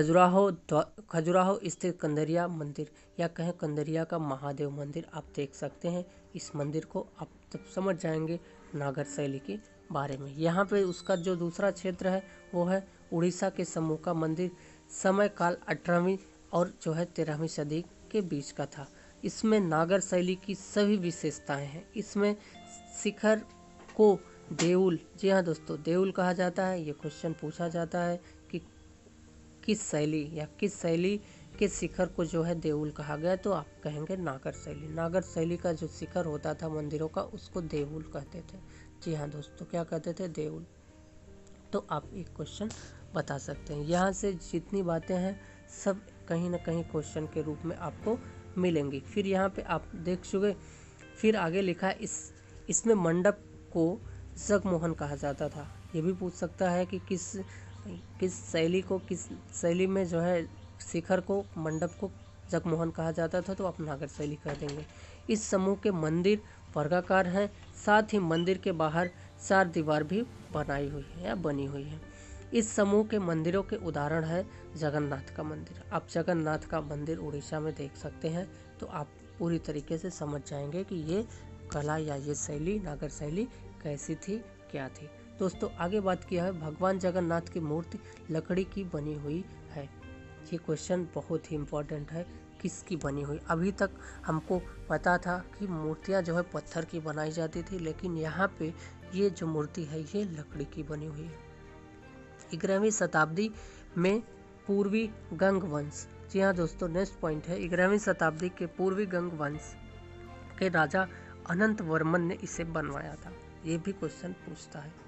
खजुराहो स्थित कंदरिया मंदिर, या कहें कंदरिया का महादेव मंदिर आप देख सकते हैं। इस मंदिर को आप तब समझ जाएंगे नागर शैली के बारे में। यहाँ पे उसका जो दूसरा क्षेत्र है वो है उड़ीसा के समूह का मंदिर। समय काल 18वीं और जो है 13वीं सदी के बीच का था। इसमें नागर शैली की सभी विशेषताएं हैं। इसमें शिखर को देउल, जी हाँ दोस्तों, देउल कहा जाता है। ये क्वेश्चन पूछा जाता है कि किस शैली के शिखर को जो है देउल कहा गया, तो आप कहेंगे नागर शैली। नागर शैली का जो शिखर होता था मंदिरों का, उसको देउल कहते थे। जी हाँ दोस्तों, क्या कहते थे, देउल। तो आप एक क्वेश्चन बता सकते हैं। यहाँ से जितनी बातें हैं सब कहीं ना कहीं क्वेश्चन के रूप में आपको मिलेंगी। फिर यहाँ पे आप देख चुके, फिर आगे लिखा है इसमें मंडप को जगमोहन कहा जाता था। ये भी पूछ सकता है कि किस शैली में जो है शिखर को, मंडप को जगमोहन कहा जाता था, तो आप नागर शैली कह देंगे। इस समूह के मंदिर वर्गाकार हैं। साथ ही मंदिर के बाहर 4 दीवार भी बनाई हुई है या बनी हुई है। इस समूह के मंदिरों के उदाहरण है जगन्नाथ का मंदिर। आप जगन्नाथ का मंदिर उड़ीसा में देख सकते हैं, तो आप पूरी तरीके से समझ जाएंगे कि ये कला या ये शैली, नागर शैली कैसी थी, क्या थी। दोस्तों आगे बात किया है, भगवान जगन्नाथ की मूर्ति लकड़ी की बनी हुई है। ये क्वेश्चन बहुत ही इम्पोर्टेंट है, किसकी बनी हुई। अभी तक हमको पता था कि मूर्तियाँ जो है पत्थर की बनाई जाती थी, लेकिन यहाँ पे ये जो मूर्ति है ये लकड़ी की बनी हुई है। 11वीं शताब्दी में पूर्वी गंग वंश, जी हाँ दोस्तों, नेक्स्ट पॉइंट है, 11वीं शताब्दी के पूर्वी गंग वंश के राजा अनंत वर्मन ने इसे बनवाया था। ये भी क्वेश्चन पूछता है।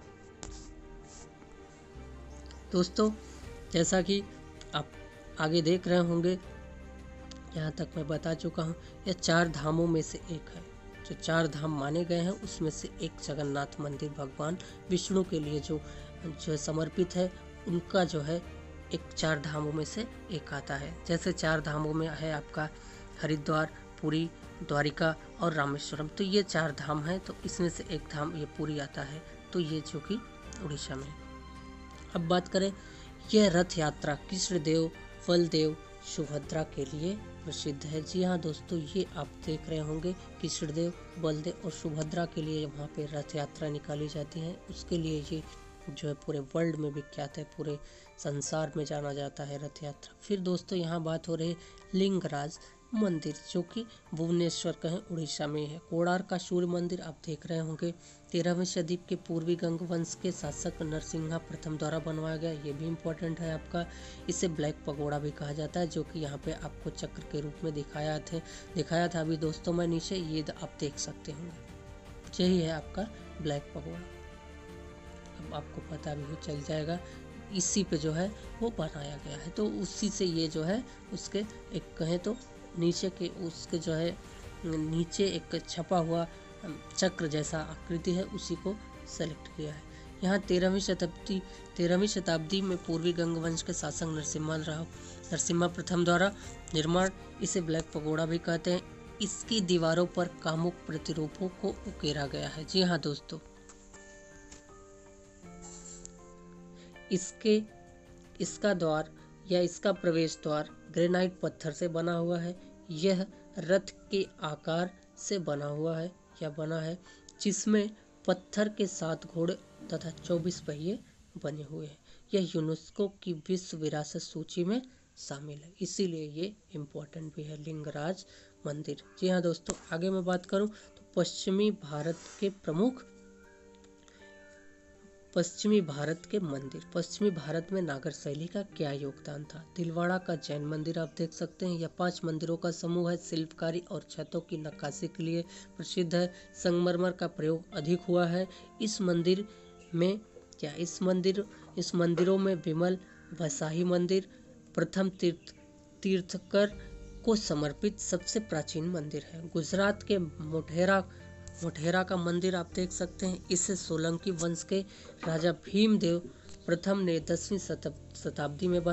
दोस्तों जैसा कि आप आगे देख रहे होंगे, यहाँ तक मैं बता चुका हूँ, यह 4 धामों में से एक है। जो 4 धाम माने गए हैं उसमें से एक जगन्नाथ मंदिर भगवान विष्णु के लिए जो समर्पित है, उनका जो है एक 4 धामों में से एक आता है। जैसे 4 धामों में है आपका हरिद्वार, पुरी, द्वारिका और रामेश्वरम, तो ये 4 धाम हैं। तो इसमें से एक धाम ये पुरी आता है, तो ये जो कि उड़ीसा में। अब बात करें, यह रथ यात्रा कृष्णदेव, बलदेव, सुभद्रा के लिए प्रसिद्ध है। जी हाँ दोस्तों, ये आप देख रहे होंगे, कृष्णदेव, बलदेव और सुभद्रा के लिए वहाँ पे रथ यात्रा निकाली जाती है। उसके लिए ये जो है पूरे वर्ल्ड में विख्यात है, पूरे संसार में जाना जाता है रथ यात्रा। फिर दोस्तों यहाँ बात हो रही है लिंगराज मंदिर, जो कि भुवनेश्वर कहें उड़ीसा में है। कोणार्क का सूर्य मंदिर आप देख रहे होंगे 13वीं सदी के पूर्वी गंग वंश के शासक नरसिंहा प्रथम द्वारा बनवाया गया। ये भी इम्पोर्टेंट है आपका। इसे ब्लैक पगोड़ा भी कहा जाता है, जो कि यहाँ पे आपको चक्र के रूप में दिखाया था अभी दोस्तों मैं नीचे, ये आप देख सकते होंगे। यही है आपका ब्लैक पगोड़ा, अब आपको पता भी चल जाएगा। इसी पे जो है वो बनाया गया है, तो उसी से ये जो है उसके एक कहें तो नीचे के उसके जो है नीचे एक छपा हुआ चक्र जैसा आकृति है, उसी को सेलेक्ट किया है। यहाँ 13वीं शताब्दी में पूर्वी गंग वंश के शासक नरसिम्हा प्रथम द्वारा निर्माण, इसे ब्लैक पगोड़ा भी कहते हैं। इसकी दीवारों पर कामुक प्रतिरूपों को उकेरा गया है। जी हाँ दोस्तों, इसका द्वार या इसका प्रवेश द्वार ग्रेनाइट पत्थर से बना हुआ है। यह रथ के आकार से बना है, जिसमें पत्थर के 7 घोड़े तथा 24 पहिए बने हुए हैं। यह यूनेस्को की विश्व विरासत सूची में शामिल है, इसीलिए ये इम्पोर्टेंट भी है लिंगराज मंदिर। जी हाँ दोस्तों, आगे मैं बात करूं तो पश्चिमी भारत में नागर शैली का क्या योगदान था। दिलवाड़ा का जैन मंदिर आप देख सकते हैं, यह 5 मंदिरों का समूह है। शिल्पकारी और छतों की नक्काशी के लिए प्रसिद्ध है। संगमरमर का प्रयोग अधिक हुआ है। इस मंदिरों में विमल वैशाही मंदिर प्रथम तीर्थकर को समर्पित सबसे प्राचीन मंदिर है। गुजरात के मोढेरा का मंदिर आप देख सकते हैं, इसे सोलंकी वंश के राजा भीमदेव प्रथम ने 10वीं शताब्दी में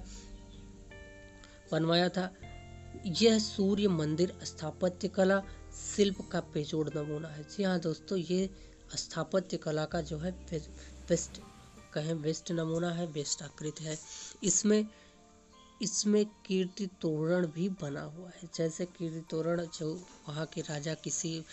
बनवाया था। यह सूर्य मंदिर स्थापत्य कला शिल्प का बेजोड़ नमूना है। जी हाँ दोस्तों, ये स्थापत्य कला का जो है बेस्ट नमूना है, बेस्ट आकृति है। इसमें कीर्ति तोरण भी बना हुआ है। जैसे कीर्ति तोरण जो वहाँ के राजा किसी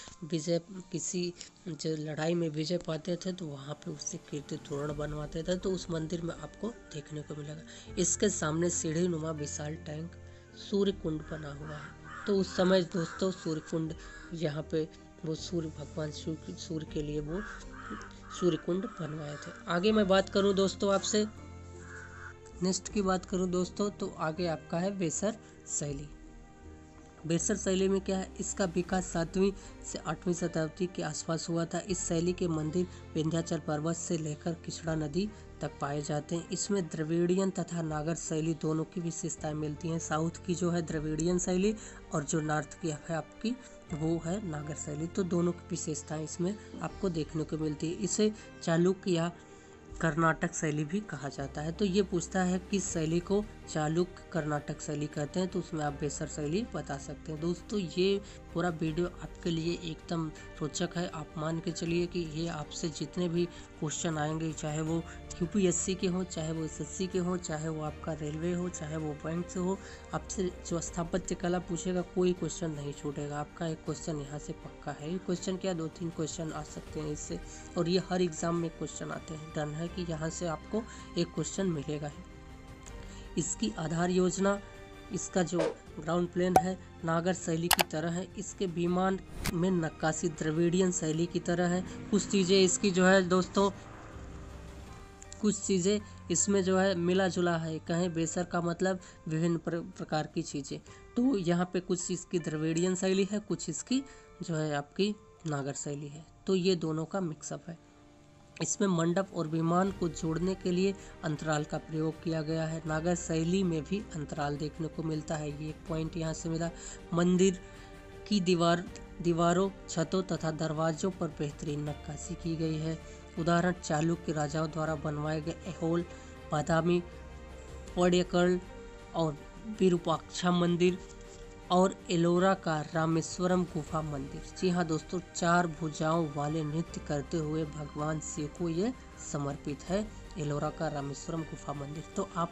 जो लड़ाई में विजय पाते थे तो वहाँ पे उससे कीर्ति तोरण बनवाते थे, तो उस मंदिर में आपको देखने को मिलेगा। इसके सामने सीढ़ी नुमा विशाल टैंक सूर्य कुंड बना हुआ है। तो उस समय दोस्तों सूर्य कुंड यहाँ पे वो सूर्य भगवान सूर्य के लिए वो सूर्य कुंड बनवाए थे। आगे मैं बात करूँ दोस्तों आपसे, नेक्स्ट की बात करूं दोस्तों तो आगे आपका है बेसर शैली। बेसर शैली में क्या है, इसका विकास 7वीं से 8वीं शताब्दी के आसपास हुआ था। इस शैली के मंदिर विंध्याचल पर्वत से लेकर किचड़ा नदी तक पाए जाते हैं। इसमें द्रविड़ियन तथा नागर शैली दोनों की विशेषताएं मिलती हैं। साउथ की जो है द्रविड़ियन शैली और जो नॉर्थ की है आपकी वो है नागर शैली, तो दोनों की विशेषताएं इसमें आपको देखने को मिलती है। इसे चालुक्य या कर्नाटक शैली भी कहा जाता है। तो ये पूछता है किस शैली को चालुक्य कर्नाटक शैली कहते हैं, तो उसमें आप बेसर शैली बता सकते हैं। दोस्तों ये पूरा वीडियो आपके लिए एकदम रोचक है। आप मान के चलिए कि ये आपसे जितने भी क्वेश्चन आएंगे, चाहे वो यूपीएससी के हो, चाहे वो एसएससी के हो, चाहे वो आपका रेलवे हो, चाहे वो बैंक से हो, आपसे जो स्थापत्य कला पूछेगा कोई क्वेश्चन नहीं छूटेगा। आपका एक क्वेश्चन यहाँ से पक्का है। ये क्वेश्चन क्या 2-3 क्वेश्चन आ सकते हैं इससे, और ये हर एग्जाम में क्वेश्चन आते हैं। डन है कि यहाँ से आपको एक क्वेश्चन मिलेगा ही। इसकी आधार योजना, इसका जो ग्राउंड प्लेन है नागर शैली की तरह है। इसके विमान में नक्काशी द्रविड़ियन शैली की तरह है। कुछ चीज़ें इसकी जो है दोस्तों, कुछ चीज़ें इसमें जो है मिला जुला है। कहें बेसर का मतलब विभिन्न प्रकार की चीज़ें, तो यहाँ पे कुछ इसकी द्रविड़ियन शैली है, कुछ इसकी जो है आपकी नागर शैली है। तो ये दोनों का मिक्सअप है। इसमें मंडप और विमान को जोड़ने के लिए अंतराल का प्रयोग किया गया है। नागर शैली में भी अंतराल देखने को मिलता है, ये एक पॉइंट यहाँ से मिला। मंदिर की दीवारों, छतों तथा दरवाजों पर बेहतरीन नक्काशी की गई है। उदाहरण चालुक्य राजाओं द्वारा बनवाए गए ऐहोल, बादामी, पड्डैकल और विरूपाक्षा मंदिर और एलोरा का रामेश्वरम गुफा मंदिर। जी हाँ दोस्तों, 4 भुजाओं वाले नृत्य करते हुए भगवान शिव को ये समर्पित है, एलोरा का रामेश्वरम गुफा मंदिर। तो आप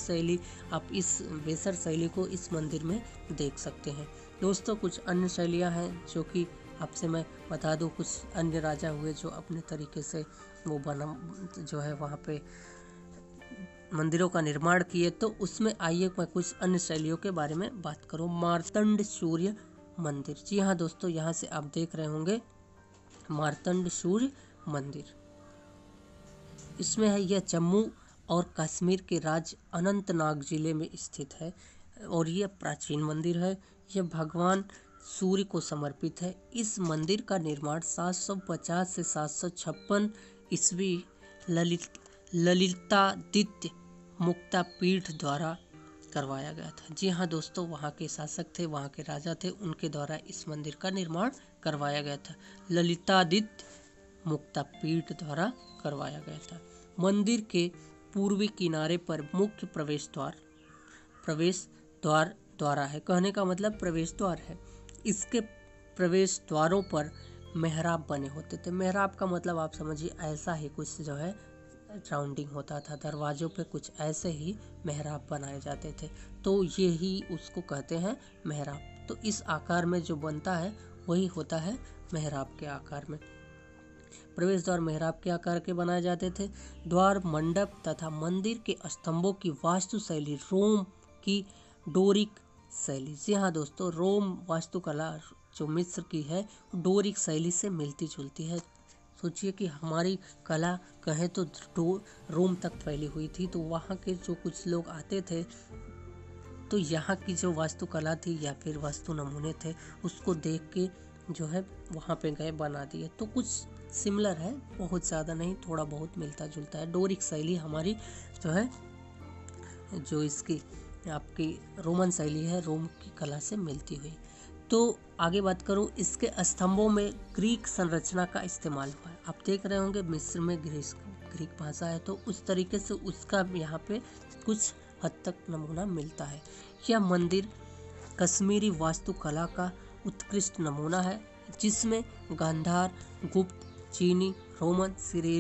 इस बेसर शैली को इस मंदिर में देख सकते हैं। दोस्तों कुछ अन्य शैलियाँ हैं जो कि आपसे मैं बता दूं कुछ अन्य राजा हुए जो अपने तरीके से वो बना जो है वहाँ पे मंदिरों का निर्माण किए। तो उसमें आइए मैं कुछ अन्य शैलियों के बारे में बात करूं। मार्तंड सूर्य मंदिर, जी हाँ दोस्तों, यहाँ से आप देख रहे होंगे मार्तंड सूर्य मंदिर। इसमें है यह जम्मू और कश्मीर के राज्य अनंतनाग जिले में स्थित है और यह प्राचीन मंदिर है। यह भगवान सूर्य को समर्पित है। इस मंदिर का निर्माण 750 से 756 ईस्वी ललितादित्य मुक्तापीठ द्वारा करवाया गया था। जी हाँ दोस्तों, वहाँ के शासक थे, वहाँ के राजा थे, उनके द्वारा इस मंदिर का निर्माण करवाया गया था। ललितादित्य मुक्तापीठ द्वारा करवाया गया था। मंदिर के पूर्वी किनारे पर मुख्य प्रवेश द्वार द्वारा है, कहने का मतलब प्रवेश द्वार है। इसके प्रवेश द्वारों पर मेहराब बने होते थे। मेहराब का मतलब आप समझिए ऐसा ही कुछ जो है राउंडिंग होता था, दरवाजों पे कुछ ऐसे ही मेहराब बनाए जाते थे, तो ये ही उसको कहते हैं मेहराब। तो इस आकार में जो बनता है वही होता है मेहराब के आकार में। प्रवेश द्वार मेहराब के आकार के बनाए जाते थे। द्वार, मंडप तथा मंदिर के स्तंभों की वास्तुशैली रोम की डोरिक शैली, जी हाँ दोस्तों, रोम वास्तुकला जो मिस्र की है डोरिक शैली से मिलती जुलती है। सोचिए कि हमारी कला कहें तो रोम तक फैली हुई थी, तो वहाँ के जो कुछ लोग आते थे तो यहाँ की जो वास्तुकला थी या फिर वास्तु नमूने थे उसको देख के जो है वहाँ पे गए, बना दिए। तो कुछ सिमिलर है, बहुत ज़्यादा नहीं, थोड़ा बहुत मिलता जुलता है। डोरिक शैली हमारी जो है जो इसकी आपकी रोमन शैली है, रोम की कला से मिलती हुई। तो आगे बात करूं, इसके स्तंभों में ग्रीक संरचना का इस्तेमाल हुआ है। आप देख रहे होंगे मिस्र में ग्रीक भाषा है, तो उस तरीके से उसका यहाँ पे कुछ हद तक नमूना मिलता है। यह मंदिर कश्मीरी वास्तुकला का उत्कृष्ट नमूना है, जिसमें गांधार, गुप्त, चीनी, रोमन,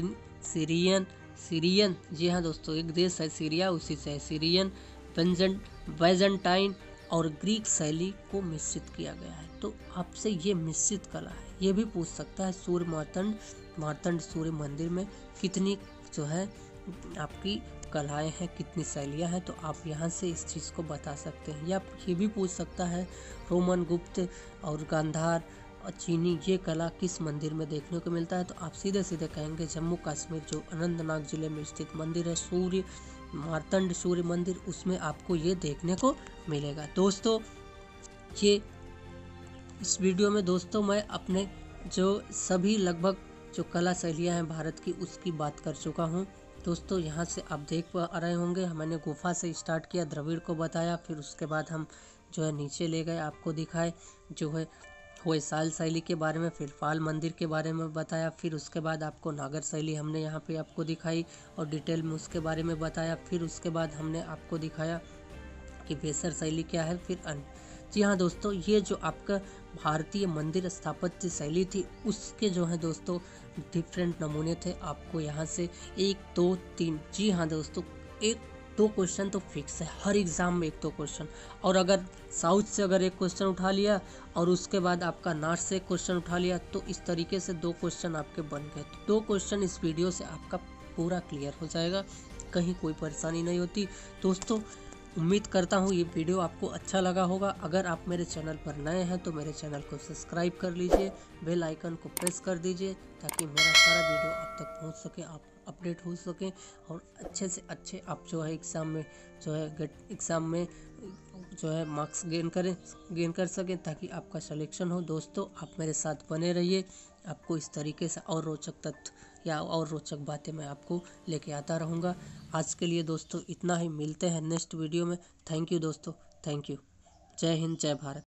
सीरियन, जी हाँ दोस्तों, एक देश है सीरिया, उसी से है सीरियन, बैजेंटाइन और ग्रीक शैली को मिश्रित किया गया है। तो आपसे ये मिश्रित कला है, ये भी पूछ सकता है सूर्य मार्तंड सूर्य मंदिर में कितनी जो है आपकी कलाएं हैं, कितनी शैलियां हैं, तो आप यहाँ से इस चीज़ को बता सकते हैं। या ये भी पूछ सकता है रोमन, गुप्त और गांधार और चीनी ये कला किस मंदिर में देखने को मिलता है, तो आप सीधे सीधे कहेंगे जम्मू कश्मीर जो अनंतनाग जिले में स्थित मंदिर है मार्तंड सूर्य मंदिर, उसमें आपको ये देखने को मिलेगा। दोस्तों ये इस वीडियो में दोस्तों मैं अपने जो सभी लगभग जो कला शैलियाँ हैं भारत की उसकी बात कर चुका हूँ। दोस्तों यहाँ से आप देख पा रहे होंगे मैंने गुफा से स्टार्ट किया, द्रविड़ को बताया, फिर उसके बाद हम जो है नीचे ले गए, आपको दिखाए जो है होयसाल शैली के बारे में, फिर पाल मंदिर के बारे में बताया, फिर उसके बाद आपको नागर शैली हमने यहाँ पे आपको दिखाई और डिटेल में उसके बारे में बताया। फिर उसके बाद हमने आपको दिखाया कि बेसर शैली क्या है, फिर अन्य। जी हाँ दोस्तों, ये जो आपका भारतीय मंदिर स्थापत्य शैली थी उसके जो है दोस्तों डिफरेंट नमूने थे। आपको यहाँ से 1, 2, 3, जी हाँ दोस्तों, 1-2 क्वेश्चन तो फिक्स है हर एग्ज़ाम में, 1-2 क्वेश्चन। और अगर साउथ से अगर 1 क्वेश्चन उठा लिया और उसके बाद आपका नॉर्थ से 1 क्वेश्चन उठा लिया, तो इस तरीके से 2 क्वेश्चन आपके बन गए। 2 क्वेश्चन इस वीडियो से आपका पूरा क्लियर हो जाएगा, कहीं कोई परेशानी नहीं होती। दोस्तों उम्मीद करता हूँ ये वीडियो आपको अच्छा लगा होगा। अगर आप मेरे चैनल पर नए हैं तो मेरे चैनल को सब्सक्राइब कर लीजिए, बेल आइकन को प्रेस कर दीजिए ताकि मेरा सारा वीडियो आप तक पहुँच सके, आप अपडेट हो सकें और अच्छे से अच्छे आप जो है एग्ज़ाम में जो है मार्क्स गेन कर सकें ताकि आपका सिलेक्शन हो। दोस्तों आप मेरे साथ बने रहिए, आपको इस तरीके से और रोचक तथ्य या और रोचक बातें मैं आपको लेके आता रहूँगा। आज के लिए दोस्तों इतना ही, मिलते हैं नेक्स्ट वीडियो में। थैंक यू दोस्तों, थैंक यू। जय हिंद, जय भारत।